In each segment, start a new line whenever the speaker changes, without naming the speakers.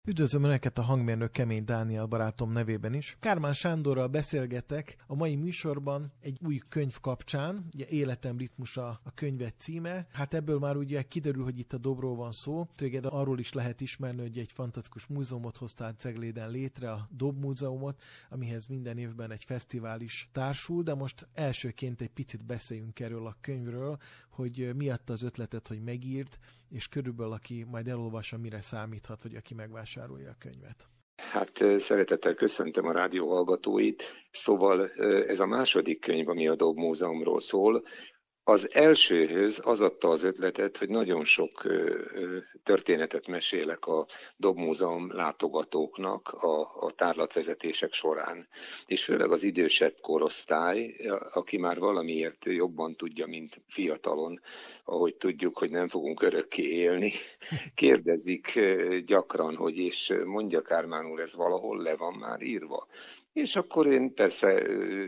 Üdvözlöm Önöket a hangmérnök Kemény Dániel barátom nevében is. Kármán Sándorral beszélgetek a mai műsorban egy új könyv kapcsán, ugye Életem ritmusa a könyvet címe. Hát ebből már ugye kiderül, hogy itt a dobról van szó. Téged arról is lehet ismerni, hogy egy fantasztikus múzeumot hoztál Cegléden létre, a Dob Múzeumot, amihez minden évben egy fesztivál is társul, de most elsőként egy picit beszéljünk erről a könyvről, hogy mi adta az ötletet, hogy megírt, és körülbelül aki majd elolvassa, mire számíthat, vagy aki megvásárolja a könyvet.
Hát szeretettel köszöntöm a rádió hallgatóit. Szóval ez a második könyv, ami a Dob Múzeumról szól. Az elsőhöz az adta az ötletet, hogy nagyon sok történetet mesélek a Dob Múzeum látogatóknak a tárlatvezetések során. És főleg az idősebb korosztály, aki már valamiért jobban tudja, mint fiatalon, ahogy tudjuk, hogy nem fogunk örökké élni, kérdezik gyakran, hogy és mondja Kármán úr, ez valahol le van már írva? És akkor én persze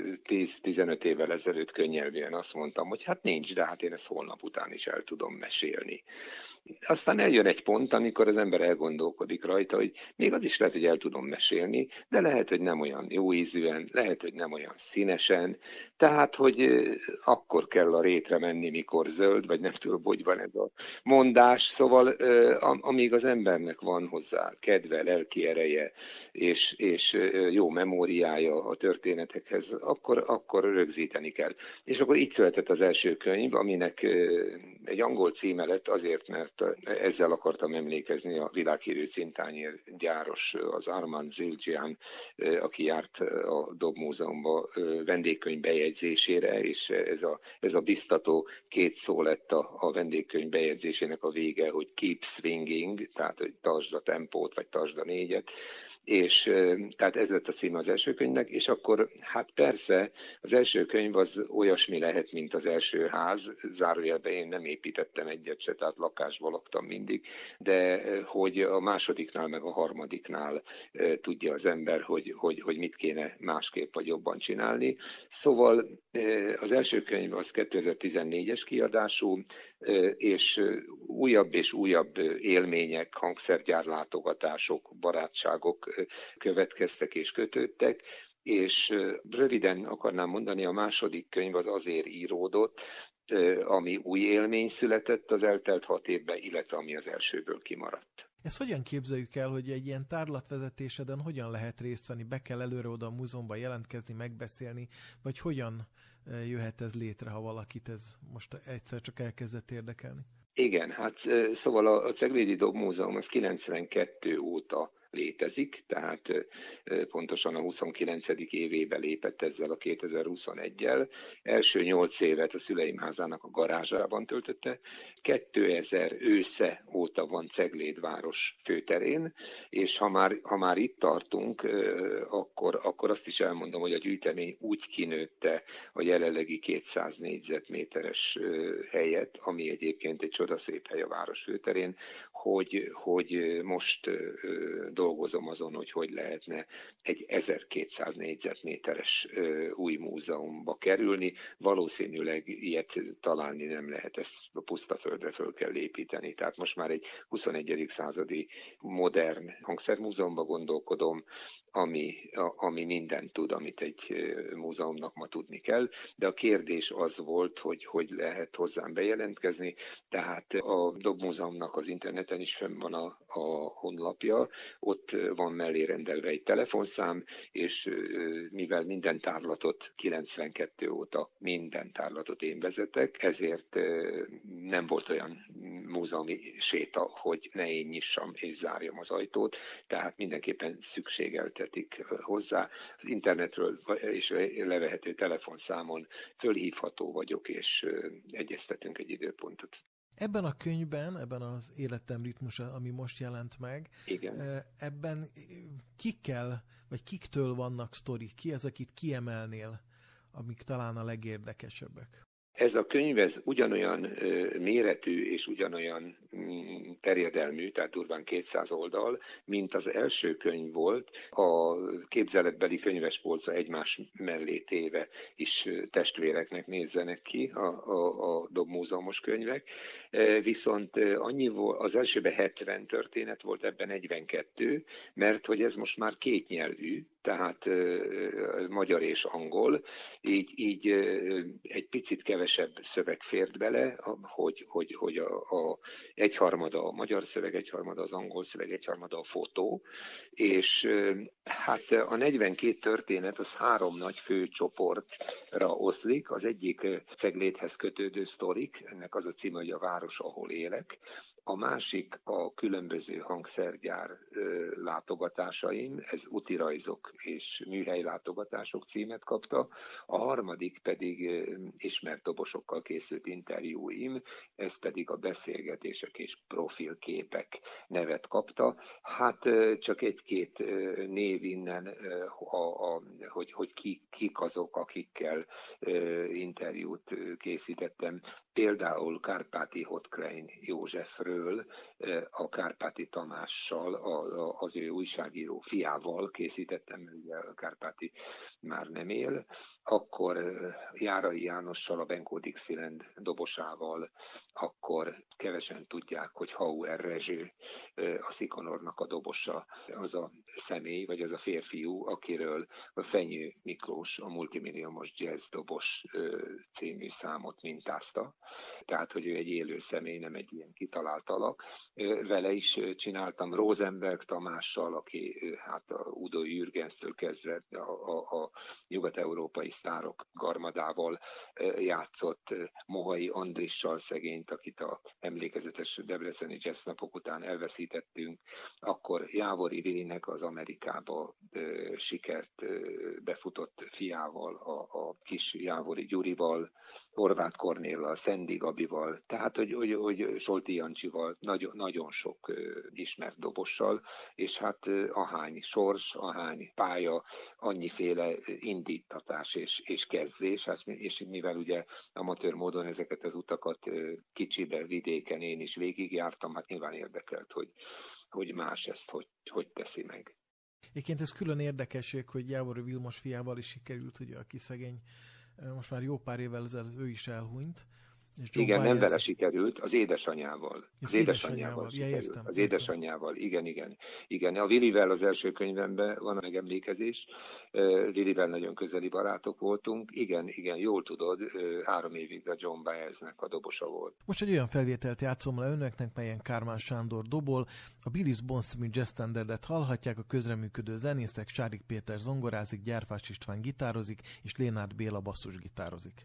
10-15 évvel ezelőtt könnyelműen azt mondtam, hogy hát nincs, de hát én ezt holnap után is el tudom mesélni. Aztán eljön egy pont, amikor az ember elgondolkodik rajta, hogy még az is lehet, hogy el tudom mesélni, de lehet, hogy nem olyan jó ízűen, lehet, hogy nem olyan színesen, tehát, hogy akkor kell a rétre menni, mikor zöld, vagy nem tudom, hogy van ez a mondás. Szóval amíg az embernek van hozzá kedve, lelki ereje, és jó memóriája a történetekhez, akkor rögzíteni kell. És akkor így született az első könyv, aminek egy angol címe lett azért, mert ezzel akartam emlékezni a világhírű cintányér gyáros, az Armand Zildjian, aki járt a Dob Múzeumba vendégkönyv bejegyzésére, és ez a biztató két szó lett a vendégkönyv bejegyzésének a vége, hogy keep swinging, tehát hogy tartsd a tempót, vagy tartsd a négyet, és tehát ez lett a címe az első könyvnek, és akkor hát persze az első könyv az olyasmi lehet, mint az első ház, zárójelben én nem építettem egyet se, tehát lakásban laktam mindig, de hogy a másodiknál meg a harmadiknál tudja az ember, hogy mit kéne másképp vagy jobban csinálni. Szóval az első könyv az 2014-es kiadású, és újabb élmények, hangszergyárlátogatások, barátságok következtek és kötődtek, és röviden akarnám mondani, a második könyv az azért íródott, ami új élmény született az eltelt 6 évben, illetve ami az elsőből kimaradt.
Ezt hogyan képzeljük el, hogy egy ilyen tárlatvezetéseden hogyan lehet részt venni? Be kell előre oda a múzeumba jelentkezni, megbeszélni, vagy hogyan jöhet ez létre, ha valakit ez most egyszer csak elkezdett érdekelni?
Igen, hát szóval a Ceglédi Dob Múzeum az 92 óta létezik, tehát pontosan a 29. évébe lépett ezzel a 2021-jel. Első 8 évet a szüleim házának a garázsában töltötte. 2000 ősze óta van Cegléd város főterén, és ha már itt tartunk, akkor azt is elmondom, hogy a gyűjtemény úgy kinőtte a jelenlegi 200 négyzetméteres helyet, ami egyébként egy csodaszép hely a város főterén, hogy most dolgozom azon, hogy lehetne egy 1200 négyzetméteres új múzeumba kerülni. Valószínűleg ilyet találni nem lehet, ezt a puszta földre föl kell építeni. Tehát most már egy 21. századi modern hangszermúzeumba gondolkodom, ami mindent tud, amit egy múzeumnak ma tudni kell, de a kérdés az volt, hogy lehet hozzám bejelentkezni, tehát a Dob Múzeumnak az interneten is fenn van a honlapja, ott van mellé rendelve egy telefonszám, és mivel minden tárlatot 92 óta minden tárlatot én vezetek, ezért nem volt olyan múzeumi séta, hogy ne én nyissam és zárjam az ajtót, tehát mindenképpen szükségeltetik hozzá. Az internetről és levehető telefonszámon fölhívható vagyok, és egyeztetünk egy időpontot.
Ebben a könyvben, ebben az Életem ritmusa, ami most jelent meg,
igen.
Ebben kikkel, vagy kiktől vannak sztorik? Ki az, akit kiemelnél, amik talán a legérdekesebbek?
Ez a könyv ez ugyanolyan méretű és ugyanolyan terjedelmű, tehát durván 200 oldal, mint az első könyv volt. A képzeletbeli könyvespolca egymás mellé téve is testvéreknek nézzenek ki a dobmúzeumos könyvek. Viszont annyi volt, az elsőben 70 történet volt, ebben 42, mert hogy ez most már kétnyelvű, tehát magyar és angol, így egy picit kevesebb szöveg fért bele, hogy a egyharmada a magyar szöveg, egyharmada az angol szöveg, egyharmada a fotó, és hát a 42 történet az 3 nagy fő csoportra oszlik. Az egyik Ceglédhez kötődő sztorik, ennek az a címe, hogy a város, ahol élek. A másik a különböző hangszergyár látogatásaim, ez útirajzok és műhelylátogatások címet kapta. A harmadik pedig ismert dobosokkal készült interjúim, ez pedig a beszélgetések és profilképek nevet kapta. Hát csak egy-két név innen, hogy kik azok, akikkel interjút készítettem. Például Kárpáti Hotkrein Józsefről, a Kárpáti Tamással, az ő újságíró fiával készítettem, ugye a Kárpáti már nem él. Akkor Járai Jánossal, a Benko Dixieland dobosával, akkor kevesen tudják, hogy Hauer Rezső, a Szikonornak a dobosa, az a személy, vagy az a férfiú, akiről a Fenyő Miklós, a multimilliómos jazz dobos című számot mintázta. Tehát, hogy ő egy élő személy, nem egy ilyen kitalált alak. Vele is csináltam Rosenberg Tamással, aki hát a Udo Jürgenstől kezdve a nyugat-európai sztárok garmadával játszott, Mohai Andrissal szegényt, akit a emlékezetes debreceni jazz napok után elveszítettünk, akkor Jávori Vilinek az Amerikába sikert befutott fiával, a kis Jávori Gyurival, Horváth Kornéllal, Szendi Gabival, tehát hogy Solti Jancsival, nagyon sok ismert dobossal, és hát ahány sors, ahány pálya, annyiféle indítatás és kezdés, és mivel ugye amatőr módon ezeket az utakat kicsibe, vidéken én is végigjártam, hát nyilván érdekelt, hogy más ezt hogy teszi meg.
Egyébként ez külön érdekesség, hogy Jávori Vilmos fiával is sikerült, ugye, aki szegény, most már jó pár évvel ezelőtt ő is elhunyt.
Igen, nem vele sikerült, az édesanyjával.
Az édesanyjával sikerült.
Értem, az édesanyjával, igen. A Vilivel az első könyvemben van a megemlékezés. Vilivel nagyon közeli barátok voltunk. Igen, jól tudod, 3 évig a John Baeznek a dobosa volt.
Most egy olyan felvételt játszom le önöknek, melyen Kármán Sándor dobol. A Billy's Bones című jazz standardet hallhatják, a közreműködő zenészek Sárik Péter zongorázik, Gyárfás István gitározik, és Lénárd Béla basszusgitározik.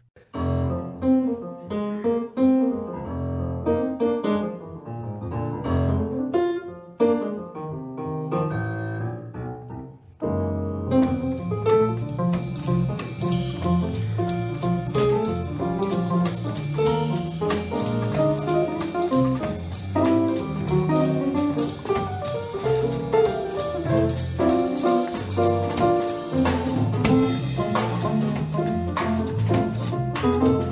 Thank you.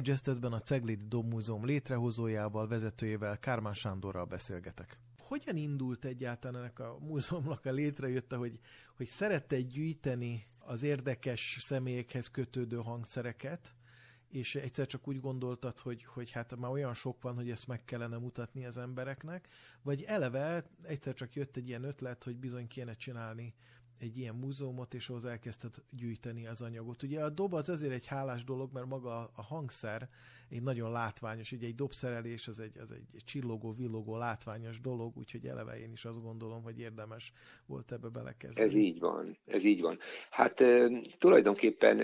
Jazz-Testben a Ceglédi Dobmúzeum létrehozójával, vezetőjével, Kármán Sándorral beszélgetek. Hogyan indult egyáltalán ennek a múzeumnak a létrejötte, hogy szerette gyűjteni az érdekes személyekhez kötődő hangszereket, és egyszer csak úgy gondoltad, hogy hát már olyan sok van, hogy ezt meg kellene mutatni az embereknek, vagy eleve egyszer csak jött egy ilyen ötlet, hogy bizony kéne csinálni egy ilyen múzeumot, és ahhoz elkezdted gyűjteni az anyagot. Ugye a dob az azért egy hálás dolog, mert maga a hangszer egy nagyon látványos, ugye egy dobszerelés az egy csillogó, villogó, látványos dolog, úgyhogy eleve én is azt gondolom, hogy érdemes volt ebbe belekezdeni.
Ez így van. Hát tulajdonképpen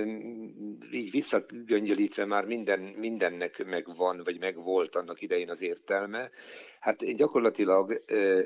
így visszagöngyölítve már mindennek megvan, vagy megvolt annak idején az értelme. Hát én gyakorlatilag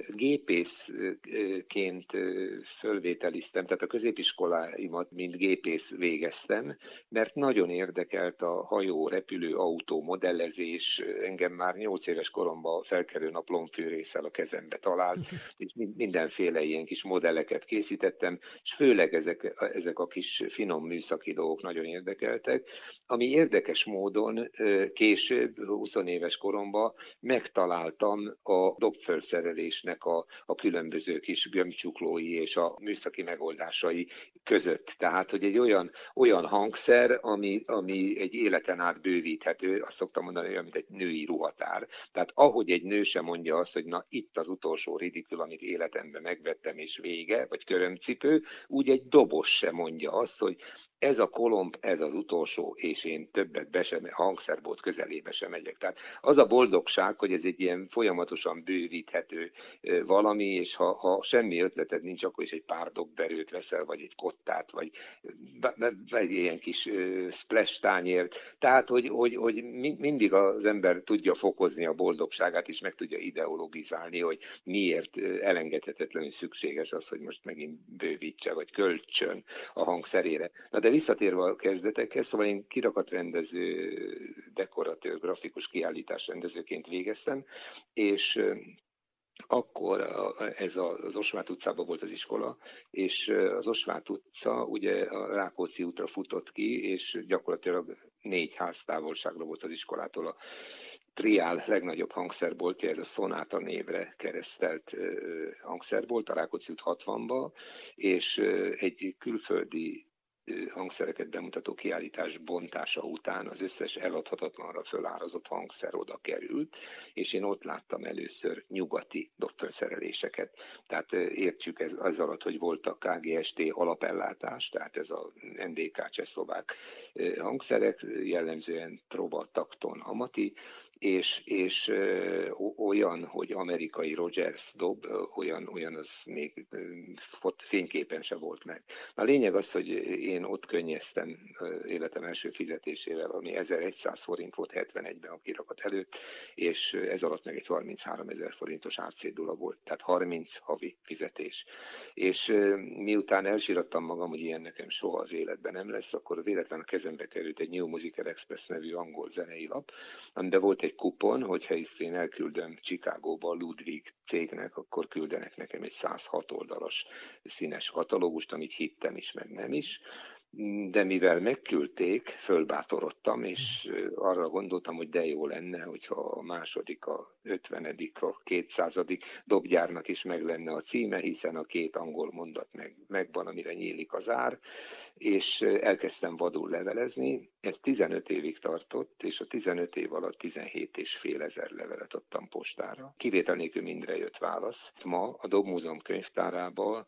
gépészként fölvételiztem, tehát a középiskoláimat mint gépész végeztem, mert nagyon érdekelt a hajó, repülő, autó, modellezés. Engem már 8 éves koromban felkelő naplónfűrésszel a kezembe talált, és mindenféle ilyen kis modelleket készítettem, és főleg ezek a kis finom műszaki dolgok nagyon érdekeltek, ami érdekes módon később, 20 éves koromban megtaláltam a dobfölszerelésnek a különböző kis gömbcsuklói és a műszaki megoldásai között. Tehát, hogy egy olyan hangszer, ami egy életen át bővíthető, azt szoktam mondani, olyan, mint egy női ruhatár. Tehát ahogy egy nő sem mondja azt, hogy na itt az utolsó ridikül, amit életemben megvettem és vége, vagy körömcipő, úgy egy dobos sem mondja azt, hogy ez a kolomb, ez az utolsó, és én többet hangszerbolt közelébe sem megyek. Tehát az a boldogság, hogy ez egy ilyen folyamatosan bővíthető valami, és ha semmi ötleted nincs, akkor is egy pár dobberőt veszel, vagy egy kottát, vagy egy ilyen kis splash tányért. Tehát, hogy mindig az ember tudja fokozni a boldogságát, és meg tudja ideologizálni, hogy miért elengedhetetlenül szükséges az, hogy most megint bővítse, vagy költsön a hangszerére. Na de visszatérve a kezdetekhez, szóval én kirakatrendező, dekoratőr, grafikus kiállításrendezőként végeztem, és akkor ez az Osváth utcában volt az iskola, és az Osváth utca ugye a Rákóczi útra futott ki, és gyakorlatilag 4 ház távolságra volt az iskolától a Triál legnagyobb hangszerboltja, ez a Sonata névre keresztelt hangszerbolt, a Rákóczi út 60-ba, és egy külföldi hangszereket bemutató kiállítás bontása után az összes eladhatatlanra fölárazott hangszer oda került, és én ott láttam először nyugati dobfölszereléseket. Tehát értsük ez alatt, hogy volt a KGST alapellátás, tehát ez a NDK csehszlovák hangszerek, jellemzően Troba, Takton, Amati, és olyan, hogy amerikai Rogers dob, olyan az még fényképen se volt meg. A lényeg az, hogy én ott könnyeztem életem első fizetésével, ami 1100 forint volt 71-ben a kirakat előtt, és ez alatt meg egy 33 000 forintos árcédula volt, tehát 30 havi fizetés. És miután elsírattam magam, hogy ilyen nekem soha az életben nem lesz, akkor véletlenül a kezembe került egy New Musical Express nevű angol zenei lap, amiben volt egy kupon, hogyha ezt én elküldöm Chicagóba a Ludwig cégnek, akkor küldenek nekem egy 106 oldalas színes katalógust, amit hittem is, meg nem is. De mivel megküldték, fölbátorodtam, és arra gondoltam, hogy de jó lenne, hogyha a második, a 50., a 200. dobgyárnak is meg lenne a címe, hiszen a 2 angol mondat megvan, amire nyílik az ár, és elkezdtem vadul levelezni. Ez 15 évig tartott, és a 15 év alatt 17 500 levelet adtam postára. Kivétel nélkül mindre jött válasz. Ma a Dobmúzeum könyvtárában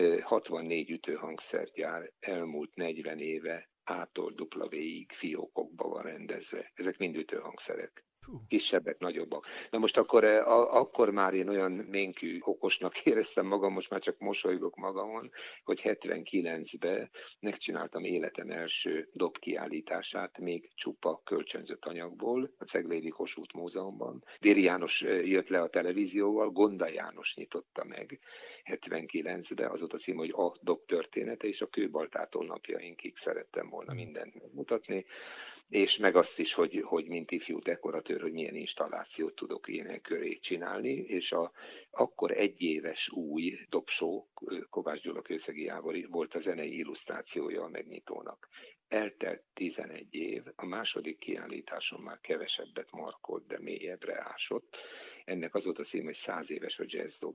64 ütőhangszergyár elmúlt 40 éve A-tól W-ig fiókokba van rendezve. Ezek mind ütőhangszerek. Kisebbek, nagyobbak. Na most akkor már én olyan ménkű okosnak éreztem magam, most már csak mosolygok magamon, hogy 79-ben megcsináltam életem első dobkiállítását, még csupa kölcsönzött anyagból, a Ceglédi Kossuth Múzeumban. Déri János jött le a televízióval, Gonda János nyitotta meg 79-ben, az ott a cím, hogy a dob története, és a Kőbaltától napjainkig szerettem volna mindent megmutatni, és meg azt is, hogy mint ifjú dekoratőr, hogy milyen installációt tudok én köré csinálni, és akkor egyéves új dobsó, Kovács Gyula Kőszegi Jávor volt a zenei illusztrációja a megnyitónak. eltelt 11 év, a második kiállításon már kevesebbet markolt, de mélyebbre ásott. Ennek az volt a cím, hogy 100 éves a jazzdob,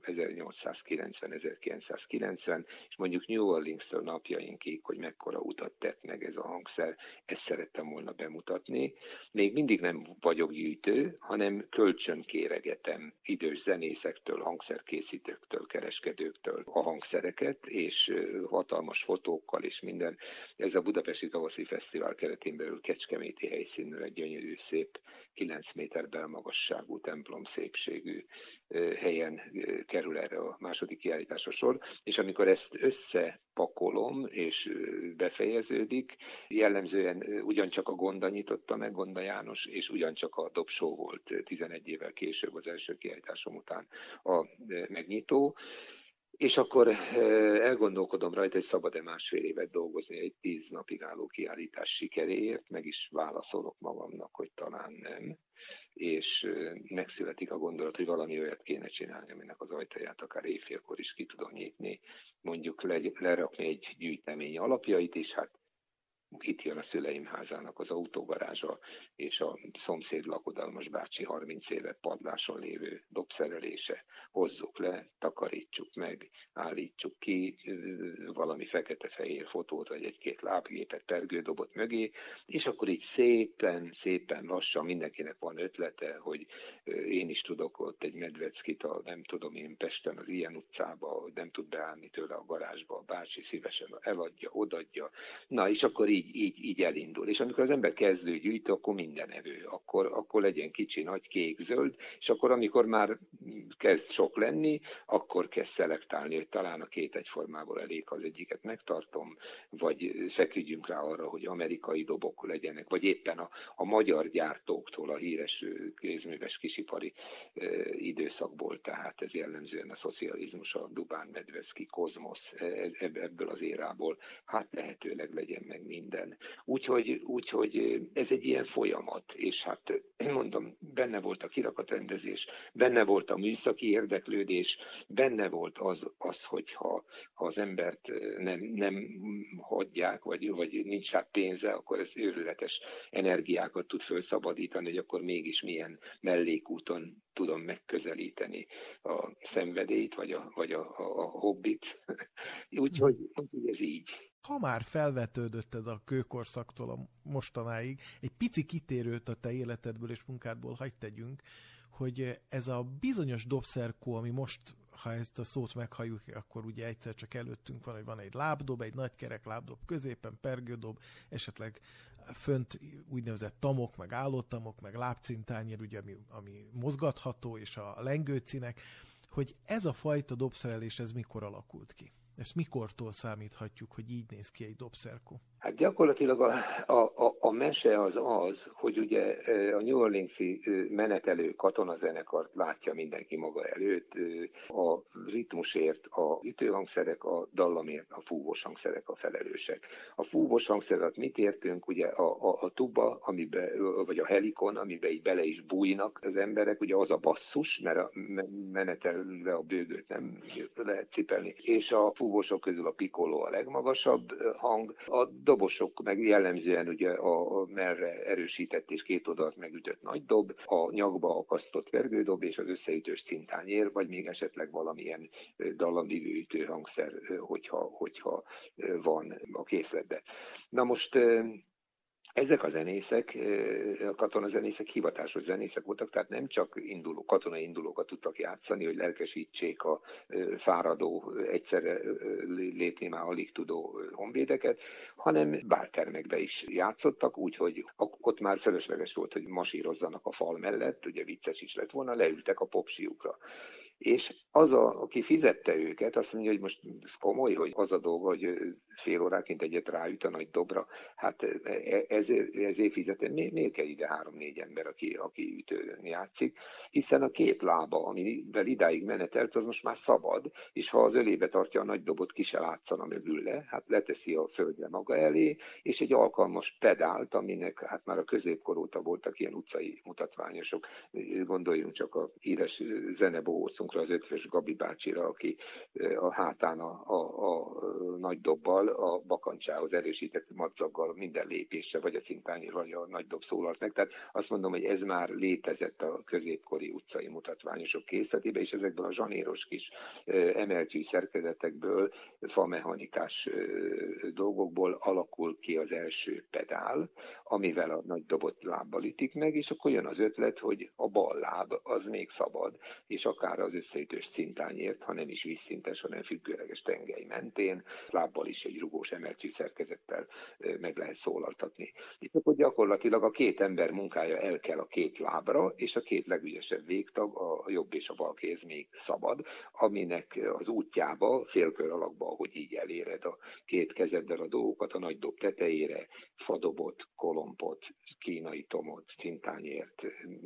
1890-1990, és mondjuk New Orleans-től napjainkig, hogy mekkora utat tett meg ez a hangszer, ezt szerettem volna bemutatni. Még mindig nem vagyok gyűjtő, hanem kölcsönkéregetem idős zenészektől, hangszerkészítőktől, kereskedőktől a hangszereket, és hatalmas fotókkal és minden. Ez a Budapesti Tavaszi Fesztivál keretén belül kecskeméti helyszínről egy gyönyörű, szép 9 méter belmagasságú, templom szépségű helyen kerül erre a második kiállításra sor, és amikor ezt összepakolom és befejeződik, jellemzően ugyancsak a Gonda nyitotta meg, Gonda János, és ugyancsak a Dobsó volt 11 évvel később az első kiállításom után a megnyitó. És akkor elgondolkodom rajta, hogy szabad-e 1,5 évet dolgozni egy 10 napig álló kiállítás sikeréért, meg is válaszolok magamnak, hogy talán nem. És megszületik a gondolat, hogy valami olyat kéne csinálni, aminek az ajtaját akár éjfélkor is ki tudom nyitni, mondjuk lerakni egy gyűjtemény alapjait is, hát itt jön a szüleim házának az autógarázsa, és a szomszéd lakodalmas bácsi 30 éve padláson lévő dobszerelése. Hozzuk le, takarítsuk meg, állítsuk ki, valami fekete-fehér fotót, vagy egy-két lábgépet, pergődobot mögé, és akkor így szépen lassan mindenkinek van ötlete, hogy én is tudok ott egy Medveckit, nem tudom én Pesten az ilyen utcába, nem tud beállni tőle a garázsba, a bácsi szívesen eladja, odadja. Na, és akkor így elindul. És amikor az ember kezdő gyűjtő, akkor minden evő. Akkor legyen kicsi, nagy, kék, zöld, és akkor amikor már kezd sok lenni, akkor kezd szelektálni, hogy talán a két egyformából elég, az egyiket megtartom, vagy feküdjünk rá arra, hogy amerikai dobok legyenek, vagy éppen a magyar gyártóktól, a híres kézműves kisipari időszakból, tehát ez jellemzően a szocializmus, a Dubán, Medvecki, Kozmosz, ebből az érából, hát lehetőleg legyen meg minden. Úgyhogy ez egy ilyen folyamat, és hát mondom, benne volt a kirakatrendezés, benne volt a műszaki érdeklődés, benne volt az hogyha az embert nem hagyják, vagy nincs rá pénze, akkor ez őrületes energiákat tud felszabadítani, hogy akkor mégis milyen mellékúton tudom megközelíteni a szenvedélyt, vagy a hobbit. Úgyhogy ez így.
Ha már felvetődött ez a kőkorszaktól a mostanáig, egy pici kitérőt a te életedből és munkádból hagy tegyünk, hogy ez a bizonyos dobszerkó, ami most, ha ezt a szót meghalljuk, akkor ugye egyszer csak előttünk van, hogy van egy lábdob, egy nagy kerek lábdob középen, pergődob, esetleg fönt úgynevezett tamok, meg állótamok, meg lábcintányér, ugye, ami mozgatható, és a lengőcinek, hogy ez a fajta dobszerelés, ez mikor alakult ki? Ezt mikortól számíthatjuk, hogy így néz ki egy dobszerkó?
Hát gyakorlatilag a mese az, hogy ugye a New Orleans-i menetelő katonazenekart látja mindenki maga előtt, a ritmusért a ütőhangszerek, a dallamért a fúvós hangszerek a felelősek. A fúvós hangszerek mit értünk? Ugye a tuba, vagy a helikon, amiben így bele is bújnak az emberek, ugye az a basszus, mert a menetelve a bőgőt nem lehet cipelni, és a fúvósok közül a piccolo a legmagasabb hang, a dobosok meg jellemzően ugye a mellre erősített és két oldalt megütött nagy dob, a nyakba akasztott vergődob és az összeütős cintányér, vagy még esetleg valamilyen dallamvívő ütőhangszer, hogyha van a készletben. Na most ezek a zenészek, a katonazenészek hivatásos zenészek voltak, tehát nem csak katonai indulókat tudtak játszani, hogy lelkesítsék a fáradó, egyszerre lépni már alig tudó honvédeket, hanem báltermekbe is játszottak, úgyhogy ott már felesleges volt, hogy masírozzanak a fal mellett, ugye vicces is lett volna, leültek a popsiukra. És aki fizette őket, azt mondja, hogy most ez komoly, hogy az a dolga, hogy fél óránként egyet ráüt a nagy dobra. Hát ezért fizetem. Miért kell ide 3-4 ember, aki ütőn játszik? Hiszen a két lába, amivel idáig menetelt, az most már szabad, és ha az ölébe tartja a nagy dobot, ki se látszana mögül le, hát leteszi a földre maga elé, és egy alkalmas pedált, aminek hát már a középkor óta voltak ilyen utcai mutatványosok. Gondoljunk csak a híres zenebohócunk gondolunkra az ötvös Gabi bácsira, aki a hátán a nagy dobbal, a bakancsához erősített madzaggal minden lépésre, vagy a cintányér, vagy a nagy dob szólalt meg. Tehát azt mondom, hogy ez már létezett a középkori utcai mutatványosok készletében, és ezekből a zsanéros kis emeltyű szerkezetekből, famechanikás dolgokból alakul ki az első pedál, amivel a nagy dobot lábbal ütik meg, és akkor jön az ötlet, hogy a bal láb az még szabad, és akár az összeütős cintányért, ha nem is vízszintes, hanem függőleges tengely mentén, lábbal is egy rugós emeltyű szerkezettel meg lehet szólaltatni. Itt akkor gyakorlatilag a két ember munkája el kell a két lábra, és a két legügyesebb végtag, a jobb és a bal kéz még szabad, aminek az útjába, félkör alakba, hogy így eléred a két kezeddel a dolgokat, a nagy dob tetejére, fadobot, kolompot, kínai tomot, cintányért,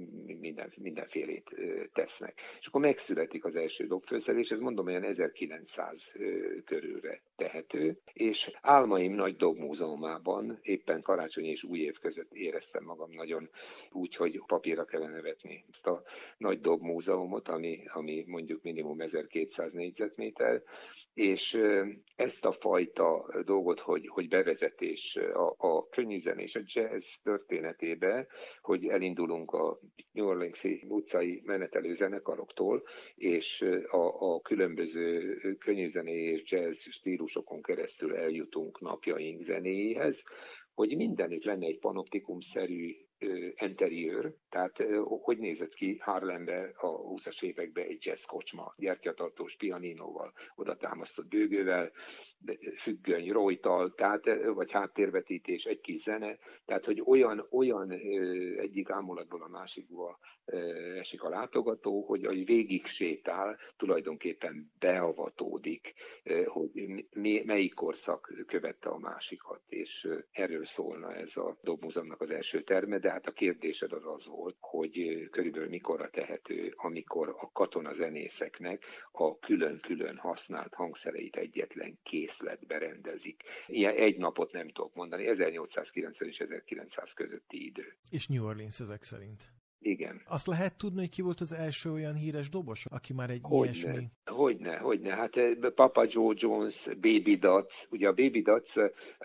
mindenfélét tesznek. És akkor megszületik az első dobfőszer, és ez mondom olyan 1900 körülre tehető, és Álmaim nagy dobmúzeumában éppen karácsony és új év között éreztem magam nagyon úgy, hogy papírra kellene vetni ezt a nagy dobmúzeumot, ami mondjuk minimum 1200 négyzetméter, és ezt a fajta dolgot, hogy bevezetés a könnyűzenés és a jazz történetébe, hogy elindulunk a New Orleans-i utcai menetelő zenekaroktól, és a különböző könnyűzenei és jazz stílusokon keresztül eljutunk napjaink zenéjéhez, hogy mindenütt lenne egy panoptikum-szerű interiőr, tehát hogy nézett ki Harlembe a 20-as években egy jazz kocsma, gyertyatartós pianinóval, oda támasztott bőgővel, függöny, rojtal, tehát, vagy háttérvetítés, egy kis zene, tehát hogy olyan egyik ámulatból a másikba esik a látogató, hogy végig sétál, tulajdonképpen beavatódik, hogy melyik korszak követte a másikat, és erről szólna ez a Dobmúzeumnak az első terme, de hát a kérdésed az volt, hogy körülbelül mikorra tehető, amikor a katonazenészeknek a külön-külön használt hangszereit egyetlen készletbe rendezik. Ilyen egy napot nem tudok mondani, 1890 és 1900 közötti idő.
És New Orleans ezek szerint.
Igen.
Azt lehet tudni, hogy ki volt az első olyan híres dobos, aki már egy ilyesmi?
Hogyne. Hát Papa Joe Jones, Baby Dots, ugye a Baby Dots,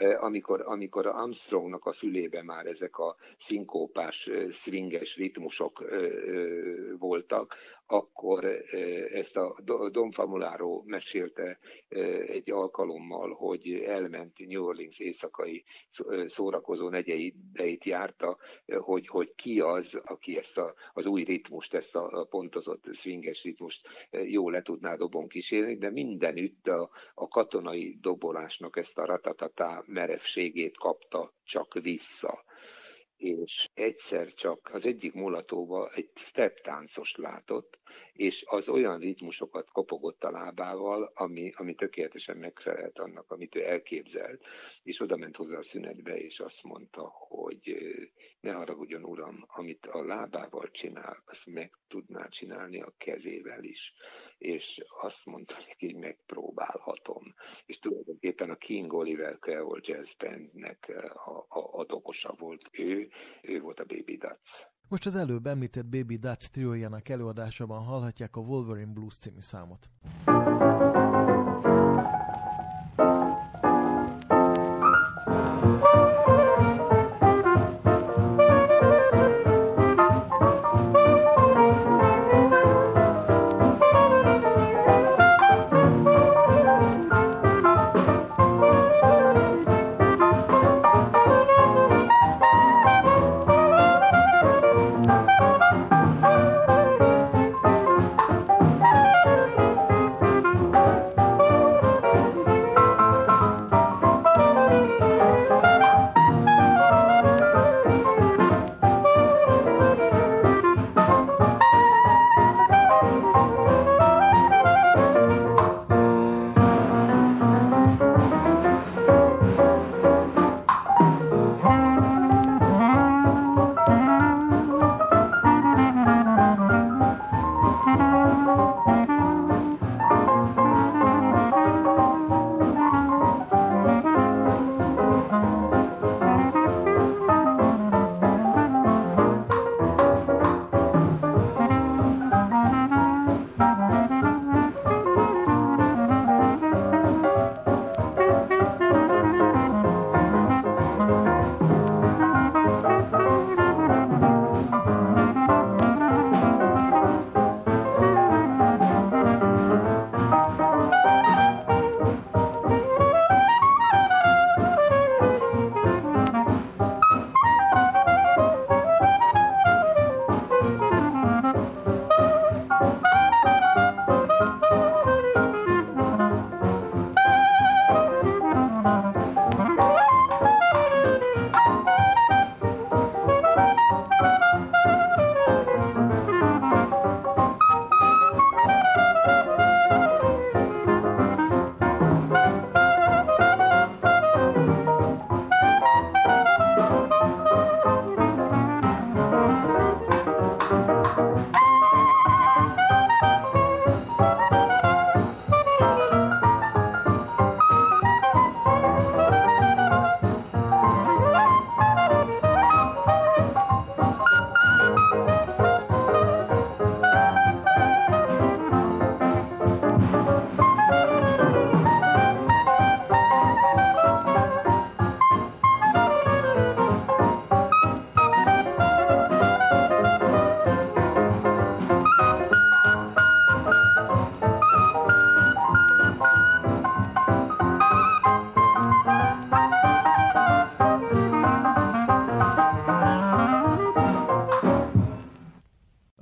amikor a Armstrongnak a fülébe már ezek a szinkópás, swinges ritmusok voltak, akkor ezt a Don Famularo mesélte egy alkalommal, hogy elment New Orleans éjszakai szórakozó negyeit járta, hogy ki az, aki ezt az új ritmust, ezt a pontozott swinges ritmust jól le tudná dobon kísérni, de mindenütt a katonai dobolásnak ezt a ratatatá merevségét kapta csak vissza. És egyszer csak az egyik mulatóba egy step táncost látott, és az olyan ritmusokat kopogott a lábával, ami tökéletesen megfelelt annak, amit ő elképzelt, és oda ment hozzá a szünetbe, és azt mondta, hogy ne haragudjon, uram, amit a lábával csinál, azt meg tudná csinálni a kezével is. És azt mondta neki, hogy megpróbálhatom. És tulajdonképpen a King Oliver Creole Jazz Bandnek a dobosa volt ő volt a Baby Dots.
Most az előbb említett Baby Dots triójának előadásában hallhatják a Wolverine Blues című számot.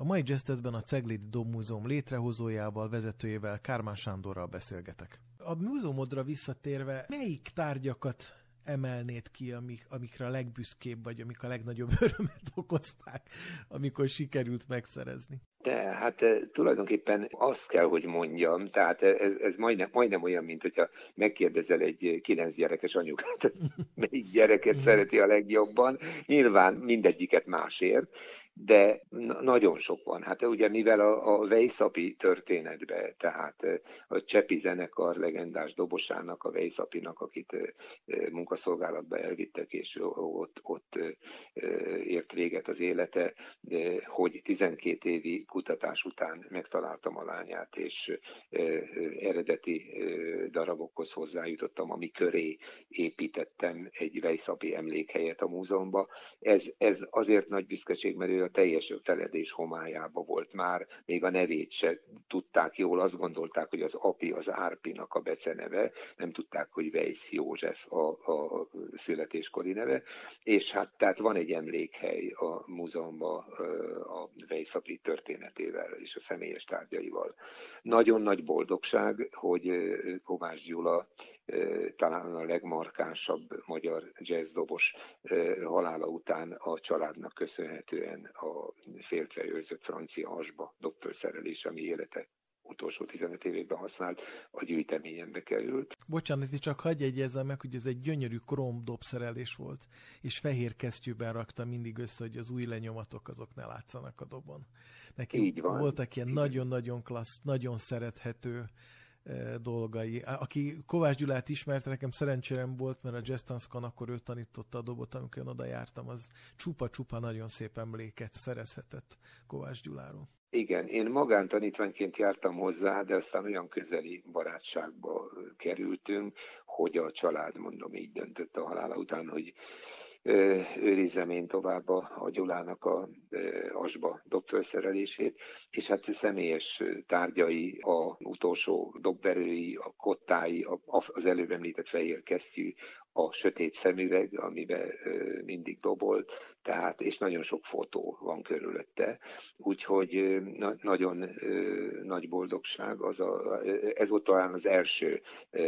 mai Jazz-ben a Ceglédi Dobmúzeum létrehozójával, vezetőjével, Kármán Sándorral beszélgetek. A múzeumodra visszatérve, melyik tárgyakat emelnéd ki, amikre a legbüszkébb, vagy amik a legnagyobb örömet okozták, amikor sikerült megszerezni?
De hát tulajdonképpen azt kell, hogy mondjam, tehát ez majdnem olyan, mint hogyha megkérdezel egy 9 gyerekes anyukát, melyik gyereket szereti a legjobban. Nyilván mindegyiket másért, de nagyon sok van. Hát ugye mivel a Weissapi történetbe, tehát a Csepi zenekar legendás dobosának, a Weissapinak, akit munkaszolgálatba elvittek, és ott ért véget az élete, hogy 12 évi kutatás után megtaláltam a lányát, és eredeti darabokhoz hozzájutottam, ami köré építettem egy Weissapi emlékhelyet a múzeumban. Ez azért nagy büszkeség, mert ő a teljes feledés homályába volt már, még a nevét se tudták jól, azt gondolták, hogy az Api az Árpinak a beceneve, nem tudták, hogy Weiss József a születéskori neve, és hát tehát van egy emlékhely a múzeumban a Weissapi történetével és a személyes tárgyaival. Nagyon nagy boldogság, hogy Kovács Gyula talán a legmarkánsabb magyar jazzdobos halála után a családnak köszönhetően a féltve őrzött francia hasba doktorszerelés, ami élete utolsó 15 évében használt, a gyűjteményembe került.
Bocsánat, csak hagyj jegyezzem meg, hogy ez egy gyönyörű króm dobszerelés volt, és fehér kesztyűben rakta mindig össze, hogy az új lenyomatok azok ne látszanak a dobon. Neki voltak ilyen nagyon-nagyon klassz, nagyon szerethető dolgai. Aki Kovács Gyulát ismert, nekem szerencsérem volt, mert a Jazz Tanszkon akkor ő tanította a dobot, amikor én oda jártam, az csupa-csupa nagyon szép emléket szerezhetett Kovács Gyuláról.
Igen, én magántanítványként jártam hozzá, de aztán olyan közeli barátságba kerültünk, hogy a család, mondom, így döntött a halála után, hogy őrizzem én tovább a Gyulának a asba dobfölszerelését, és hát személyes tárgyai, a utolsó dobverői, a kottái, az előbb említett fehér kesztyű, a sötét szemüveg, amiben mindig dobolt, tehát, és nagyon sok fotó van körülötte. Úgyhogy nagyon nagy boldogság, ez volt talán az első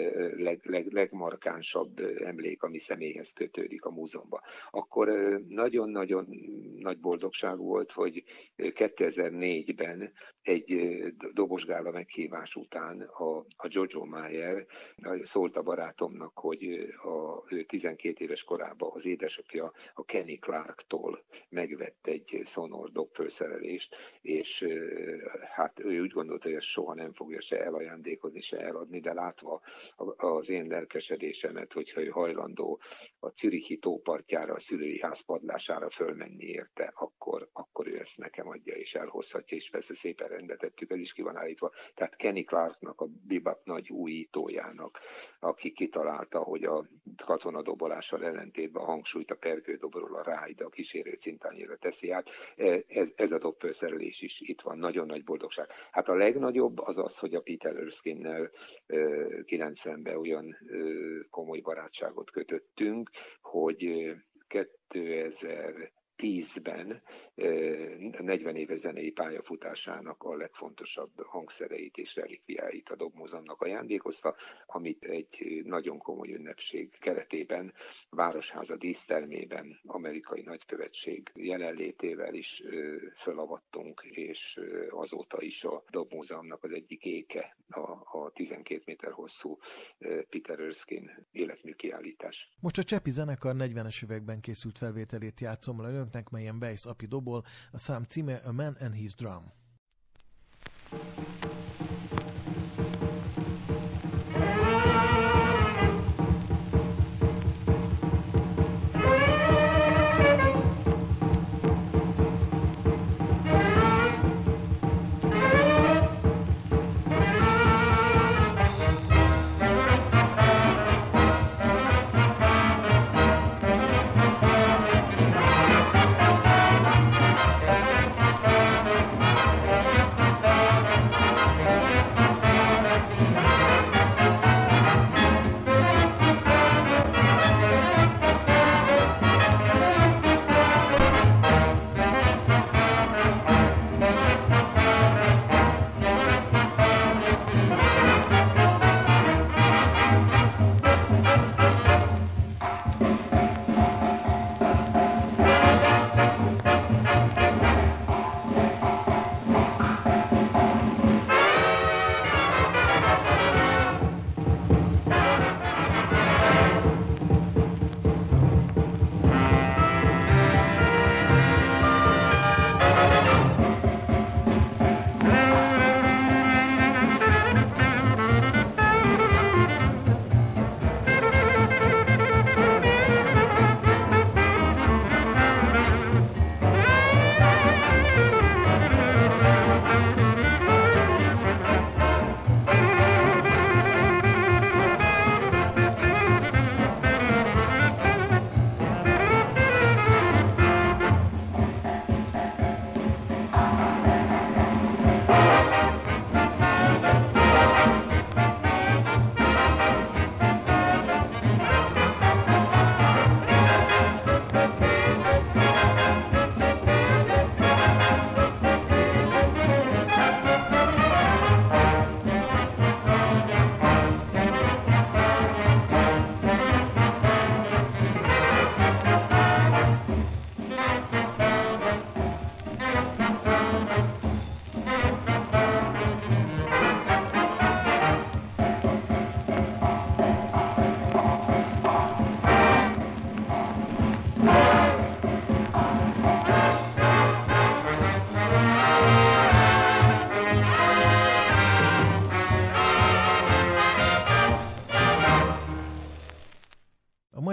legmarkánsabb emlék, ami személyhez kötődik a múzeumban. Akkor nagyon-nagyon nagy boldogság volt, hogy 2004-ben egy dobosgála meghívás után a Jojo Mayer szólt a barátomnak, hogy ő 12 éves korában az édesapja a Kenny Clarktól megvett egy szonor dobfölszerelést, és hát ő úgy gondolta, hogy ezt soha nem fogja se elajándékozni, se eladni, de látva az én lelkesedésemet, hogyha ő hajlandó a zürichi tópartjára, a szülői ház padlására fölmenni érte, akkor ő ezt nekem adja és elhozhatja, és persze szépen rendetettük, ez is ki van állítva. Tehát Kenny Clarknak, a bebop nagy újítójának, aki kitalálta, hogy a katonadobolással ellentétben a hangsúlyt a pergődoborról a rájda, a kísérő cintányéra teszi át. Ez a dobfölszerelés is itt van, nagyon nagy boldogság. Hát a legnagyobb az az, hogy a Peter Erskine-nel 90-ben olyan komoly barátságot kötöttünk, hogy 2010-ben 40 éves zenei pályafutásának a legfontosabb hangszereit és relikviáit a Dobmúzeumnak ajándékozta, amit egy nagyon komoly ünnepség keretében, Városháza dísztermében, amerikai nagykövetség jelenlétével is fölavattunk, és azóta is a Dobmúzeumnak az egyik éke a 12 méter hosszú Peter Erskine életműkiállítás.
Most a Csepi zenekar 40-es években készült felvételét játszom le önöknek, melyen Weissapi dobol, a szám címe A Man and His Drum.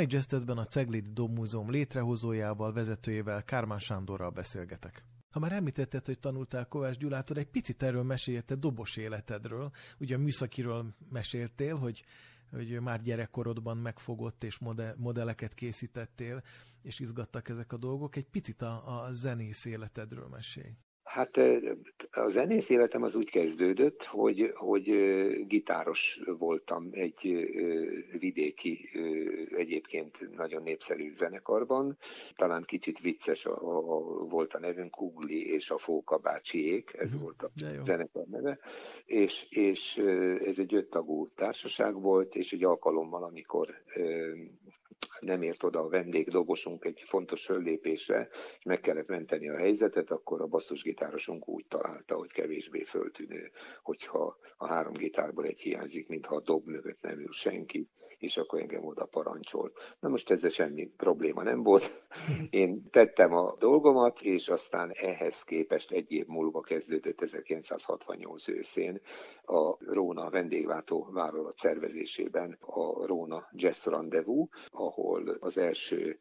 mai Jazztestben a Ceglédi Dobmúzeum létrehozójával, vezetőjével, Kármán Sándorral beszélgetek. Ha már említetted, hogy tanultál Kovács Gyulától, egy picit erről mesélted dobos életedről. Ugye a műszakiról meséltél, hogy már gyerekkorodban megfogott és modelleket készítettél, és izgattak ezek a dolgok. Egy picit a zenész életedről mesélj.
Hát a zenész életem az úgy kezdődött, hogy gitáros voltam egy vidéki, egyébként nagyon népszerű zenekarban. Talán kicsit vicces volt a nevünk, Kugli és a Fóka bácsiék, ez volt a zenekar neve. És ez egy 5 tagú társaság volt, és egy alkalommal, amikor nem ért oda a vendégdobosunk egy fontos föllépésre, és meg kellett menteni a helyzetet, akkor a basszusgitárosunk úgy találta, hogy kevésbé föltűnő, hogyha a 3 gitárból egy hiányzik, mintha a dob mögött nem ül senki, és akkor engem oda parancsolt. Na most ezzel semmi probléma nem volt. Én tettem a dolgomat, és aztán ehhez képest egy év múlva kezdődött 1968 őszén a Róna vendéglátó vállalat szervezésében a Róna Jazz Rendezvous, ahol az első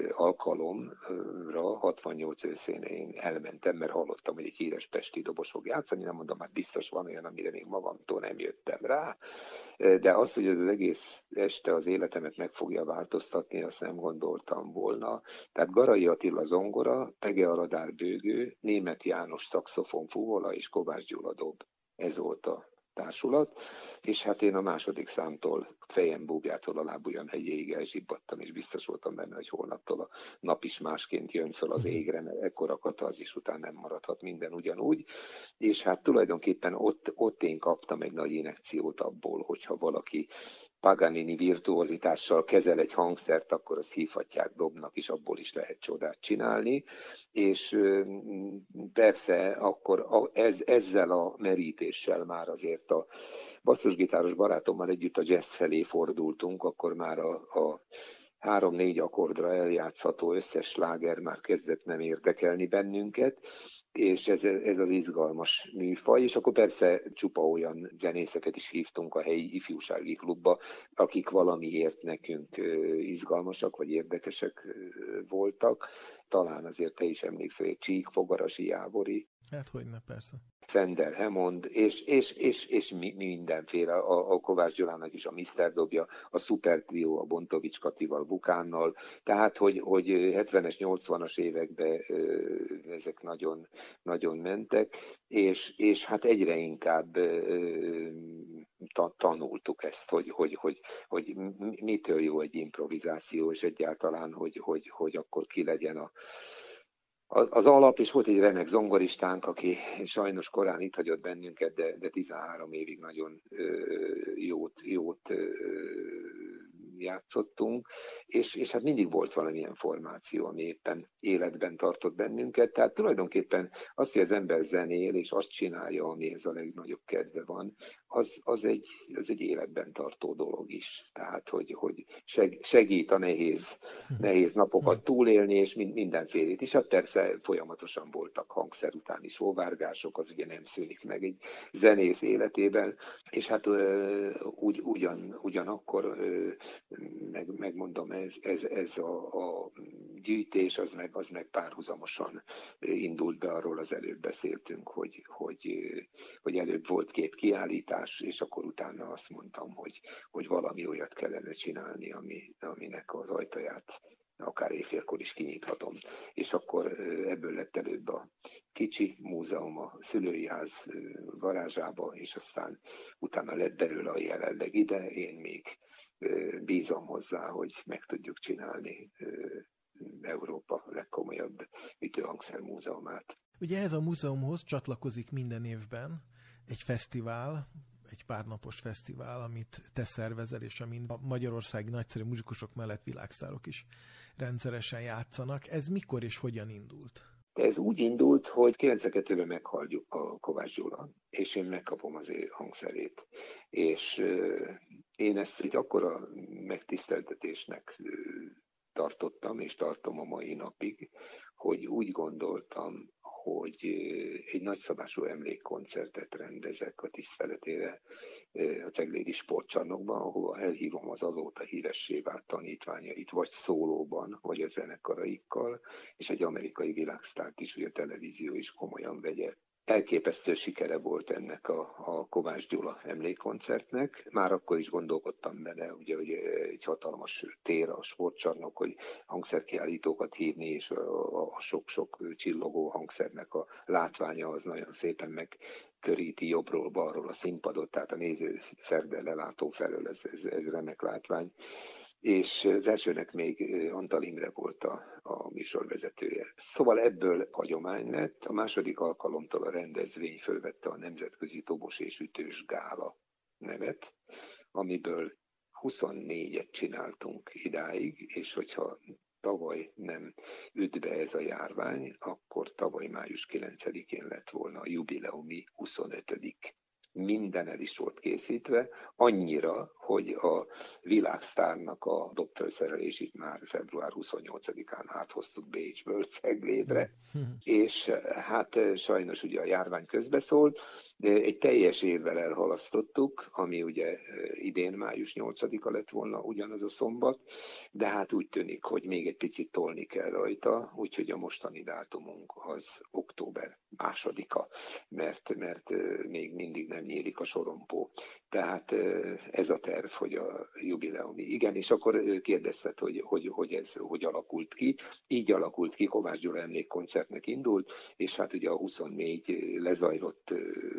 alkalomra 68 őszén én elmentem, mert hallottam, hogy egy híres pesti dobos fog játszani, nem mondom, hát biztos van olyan, amire még magamtól nem jöttem rá, de az, hogy az egész este az életemet meg fogja változtatni, azt nem gondoltam volna. Tehát Garai Attila zongora, Pege Aladár bőgő, Németh János szaxofon, fuvola és Kovács Gyula dob. Ez volt a társulat, és hát én a második számtól, fejem búbjától a lábujjam hegyéig elzsibbadtam, és biztos voltam benne, hogy holnaptól a nap is másként jön föl az égre, mert ekkora katarzis után nem maradhat minden ugyanúgy, és hát tulajdonképpen ott én kaptam egy nagy injekciót abból, hogyha valaki Paganini virtuózitással kezel egy hangszert, akkor azt hívhatják dobnak, és abból is lehet csodát csinálni. És persze akkor ezzel a merítéssel már azért a basszusgitáros barátommal együtt a jazz felé fordultunk, akkor már a 3-4 akkordra eljátszható összes sláger már kezdett nem érdekelni bennünket, és ez az izgalmas műfaj, és akkor persze csupa olyan zenészeket is hívtunk a helyi ifjúsági klubba, akik valamiért nekünk izgalmasak vagy érdekesek voltak. Talán azért te is emlékszel, hogy Csík, Fogarasi, Jávori.
Hát hogyne, persze.
Fender, Hammond, és mindenféle, a Kovács Gyulának is a Mr. dobja, a Super Trio, a Bontovics Katival, Bukánnal, tehát, hogy 70-es, 80-as években ezek nagyon, nagyon mentek, és hát egyre inkább tanultuk ezt, hogy mitől jó egy improvizáció, és egyáltalán, hogy akkor ki legyen az alap, és volt egy remek zongoristánk, aki sajnos korán itt hagyott bennünket, de 13 évig nagyon jót játszottunk, és hát mindig volt valamilyen formáció, ami éppen életben tartott bennünket. Tehát tulajdonképpen az, hogy az ember zenél, és azt csinálja, amihez a legnagyobb kedve van, az egy életben tartó dolog is. Tehát, hogy segít a nehéz napokat túlélni, és mindenfélét is. Hát persze folyamatosan voltak hangszer utáni sóvárgások, az ugye nem szűnik meg egy zenész életében, és hát ugyanakkor megmondom, ez a gyűjtés, az meg párhuzamosan indult be, arról az előbb beszéltünk, hogy előbb volt 2 kiállítás, és akkor utána azt mondtam, hogy valami olyat kellene csinálni, aminek az ajtaját akár éjfélkor is kinyithatom. És akkor ebből lett előbb a kicsi múzeum a szülői ház garázsába, és aztán utána lett belőle a jelenlegi, de én még bízom hozzá, hogy meg tudjuk csinálni Európa legkomolyabb ütőhangszermúzeumát.
Ugye ez a múzeumhoz csatlakozik minden évben egy fesztivál, egy párnapos fesztivál, amit te szervezel, és amin a magyarországi nagyszerű muzsikusok mellett világsztárok is rendszeresen játszanak. Ez mikor és hogyan indult?
Ez úgy indult, hogy 92-ben meghal a Kovács Gyula, és én megkapom az ő hangszerét. És én ezt egy akkora megtiszteltetésnek tartottam, és tartom a mai napig, hogy úgy gondoltam, hogy egy nagyszabású emlékkoncertet rendezek a tiszteletére a Ceglédi Sportcsarnokban, ahova elhívom az azóta híressé vált tanítványait, vagy szólóban, vagy a zenekaraikkal, és egy amerikai világsztárt is, hogy a televízió is komolyan vegye. Elképesztő sikere volt ennek a Kovács Gyula emlékkoncertnek. Már akkor is gondolkodtam benne, ugye, hogy egy hatalmas tér a sportcsarnok, hogy hangszerkiállítókat hívni, és a sok-sok csillogó hangszernek a látványa az nagyon szépen megköríti jobbról, balról a színpadot, tehát a néző ferde lelátó felől ez remek látvány. És az elsőnek még Antal Imre volt a műsorvezetője. Szóval ebből hagyomány lett. A második alkalomtól a rendezvény fölvette a Nemzetközi Dobos és Ütős Gála nevet, amiből 24-et csináltunk idáig, és hogyha tavaly nem üt be ez a járvány, akkor tavaly május 9-én lett volna a jubileumi 25. Minden el is volt készítve, annyira, hogy a világsztárnak a dobtörszerelését már február 28-án áthoztuk Bécsből Ceglédre, és hát sajnos ugye a járvány közbeszólt, egy teljes évvel elhalasztottuk, ami ugye idén május 8-a lett volna ugyanaz a szombat, de hát úgy tűnik, hogy még egy picit tolni kell rajta, úgyhogy a mostani dátumunk az október 2-a, mert még mindig nem nyílik a sorompó. Tehát ez a terv, hogy a jubileumi. Igen, és akkor kérdezted, hogy ez hogy alakult ki. Így alakult ki, Kovács Gyula emlékkoncertnek indult, és hát ugye a 24 lezajlott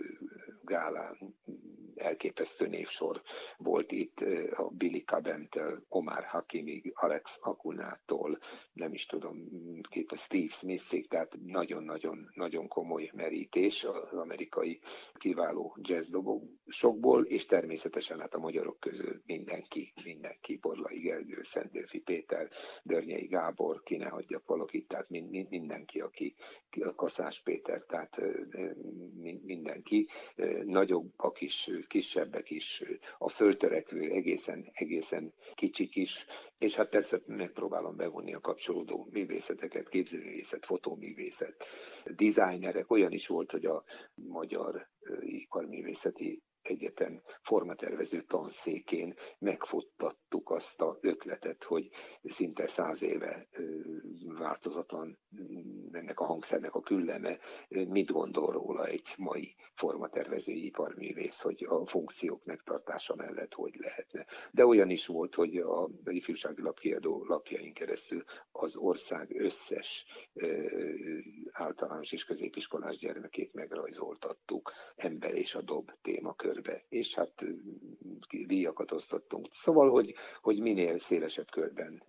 gálán elképesztő névsor volt itt, a Billy Cobhamtől, Omar Hakimig, Alex Akunától, nem is tudom, a Steve Smithig, tehát nagyon komoly merítés az amerikai kiváló jazzdobosokból, és természetesen hát a magyarok közül mindenki, Borlai Gergő, Szentdőfi Péter, Dörnyei Gábor, ki ne hagyjak valakit, tehát mindenki, aki Kaszás Péter, tehát mindenki, nagyobbak is, kisebbek is, a föltörekvő, egészen kicsik is, és hát persze megpróbálom bevonni a kapcsolódó művészeteket, képzőművészet, fotóművészet, designerek. Olyan is volt, hogy a Magyar Iparművészeti Egyetem formatervező tanszékén megfuttattuk azt az ötletet, hogy szinte 100 éve változatlan ennek a hangszernek a külleme, mit gondol róla egy mai formatervezői iparművész, hogy a funkciók megtartása mellett hogy lehetne. De olyan is volt, hogy a ifjúsági lapkiadó lapjain keresztül az ország összes általános és középiskolás gyermekét megrajzoltattuk ember és a dob témakörbe, és hát díjakat osztottunk. Szóval, hogy minél szélesebb körben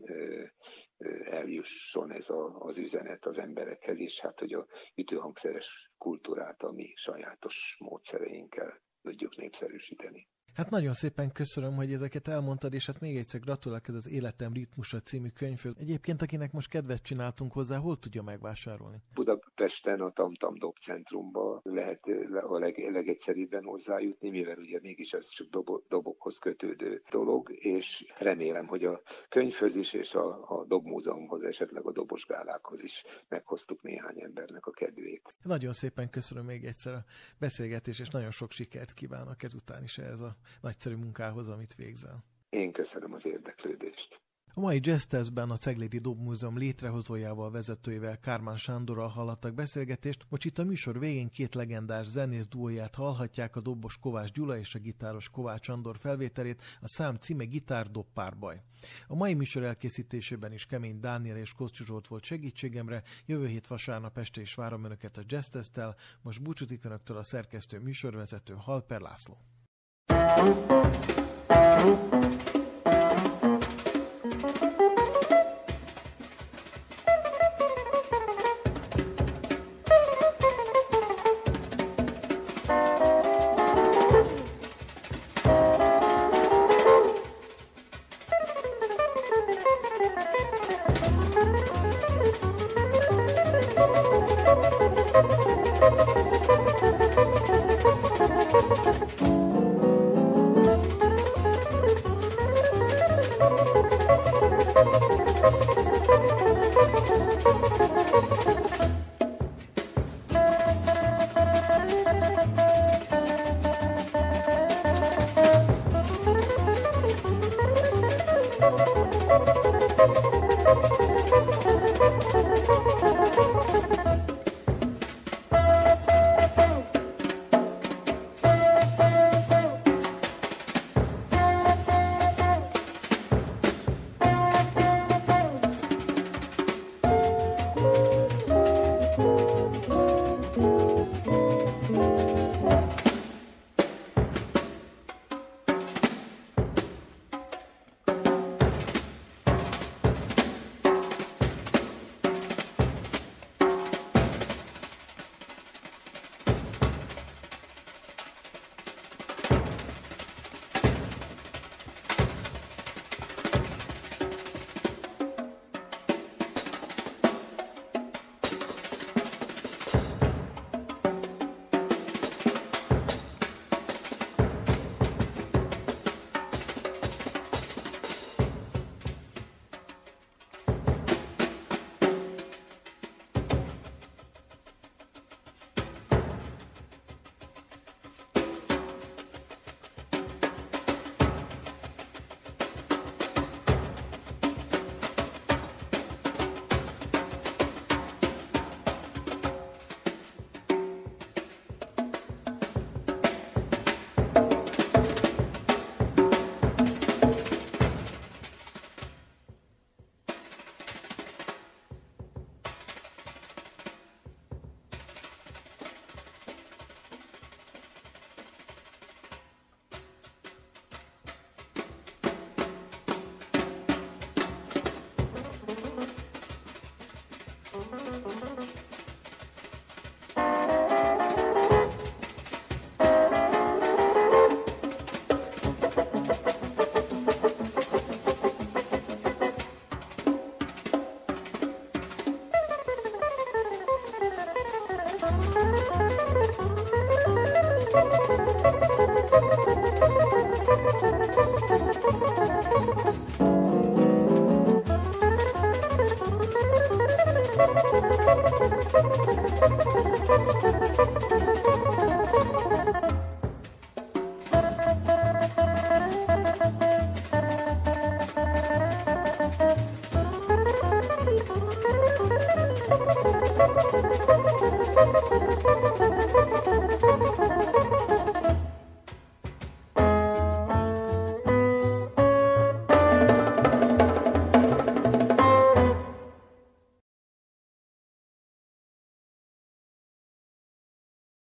eljusson ez az üzenet az emberekhez, és hát, hogy a ütőhangszeres kultúrát a mi sajátos módszereinkkel tudjuk népszerűsíteni.
Hát nagyon szépen köszönöm, hogy ezeket elmondtad, és hát még egyszer gratulálok ez az Életem ritmusa című könyvhöz. Egyébként, akinek most kedvet csináltunk hozzá, hol tudja megvásárolni?
Budapesten a Tamtam Dob Centrumban lehet a legegyszerűbben hozzájutni, mivel ugye mégis ez csak dobokhoz kötődő dolog, és remélem, hogy a könyvhöz is és a Dobmúzeumhoz, esetleg a dobosgálákhoz is meghoztuk néhány embernek a kedvét.
Nagyon szépen köszönöm még egyszer a beszélgetést, és nagyon sok sikert kívánok ezután is ehhez a nagyszerű munkához, amit végzel.
Én köszönöm az érdeklődést.
A mai Jazz Testben a Ceglédi Dobmúzeum létrehozójával, vezetőjével, Kármán Sándorral hallhattak beszélgetést. Most itt a műsor végén két legendás zenész duóját hallhatják, a dobos Kovács Gyula és a gitáros Kovács Andor felvételét, a szám címe Gitár Dob Párbaj. A mai műsor elkészítésében is Kemény Dániel és Koszthy Zsolt volt segítségemre. Jövő hét vasárnap este is várom Önöket a Jazz Testtel. Most búcsúzik Önöktől a szerkesztő műsorvezető Halper László.